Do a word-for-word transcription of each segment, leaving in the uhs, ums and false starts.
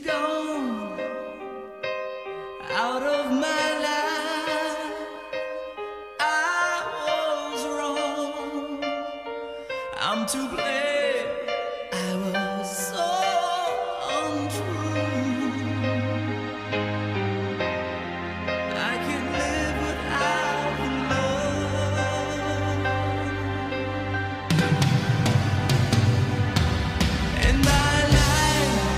gone out of my life. I was wrong, I'm to blame. I was so untrue. I can't live without love. And my life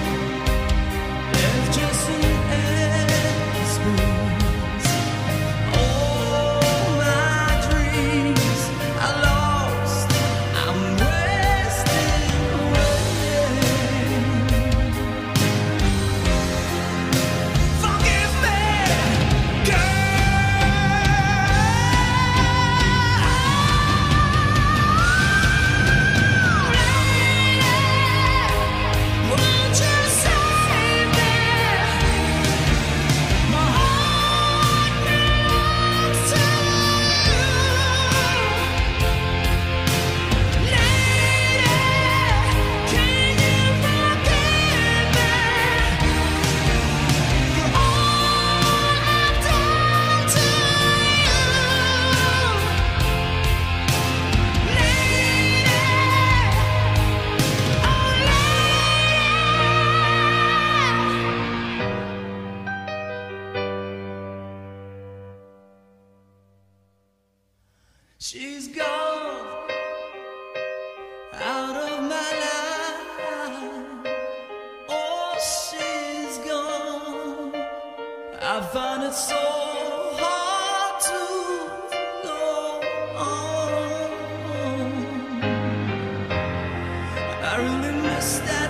is just an empty space. All my dreams are lost, I'm wasting away. Forgive me, won't you save me? My heart belongs to you. Lady, can you forgive me for all I've done to you? Lady, oh she's gone out of my life. Oh, she's gone. I find it so hard to go on. I really miss that.